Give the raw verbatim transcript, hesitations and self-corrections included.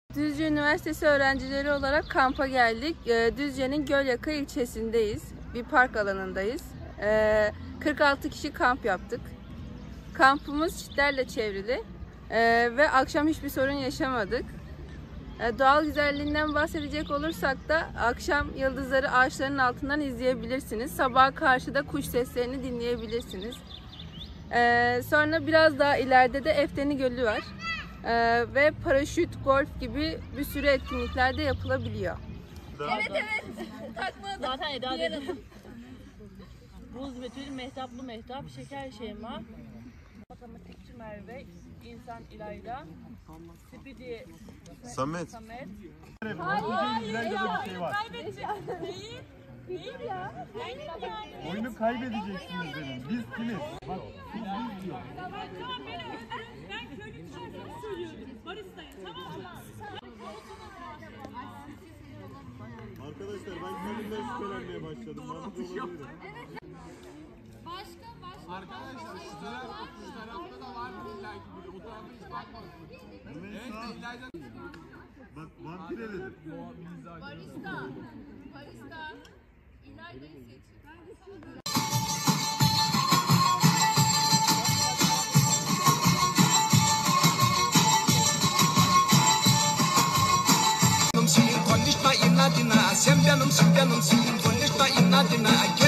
Düzce Üniversitesi öğrencileri olarak kampa geldik. Düzce'nin Gölyaka ilçesindeyiz. Bir park alanındayız. kırk altı kişi kamp yaptık. Kampımız çitlerle çevrili ve akşam hiçbir sorun yaşamadık. Doğal güzelliğinden bahsedecek olursak da akşam yıldızları ağaçların altından izleyebilirsiniz. Sabaha karşı da kuş seslerini dinleyebilirsiniz. Sonra biraz daha ileride de Efteni Gölü var. Ee, ve paraşüt, golf gibi bir sürü etkinlikler de yapılabiliyor. Evet evet. Takmadı. Zaten Eda dedi. Buz betül, mehtaplı mehtap, şeker şeyma, matematikçi Merve, insan İlayda, Spidi Samet. Samet. Hayır hayır ya. Oyunu kaybedeceğiz. Değil. Değil ya. Değil yani. Oyunu kaybedeceksiniz dedim. Biz kimiz? Bak biz biz diyor. Tamam tamam beni öldürün. Ben köylü şarkını söylüyorum. Baristayım tamam mı? Arkadaşlar ben kendimden şüphelenmeye başladım. Mantıklı olabilir. Başka başka. Arkadaşlar şu tarafta, şu tarafta da var mı illa ki biri? O tarafa hiç bakmadım. Evet, İlayda. Bak vampir eledim. Barista. Barista. İlayda'yı seçin. Konuşma inadına, sen benimsin benimsin, konuşma inadına.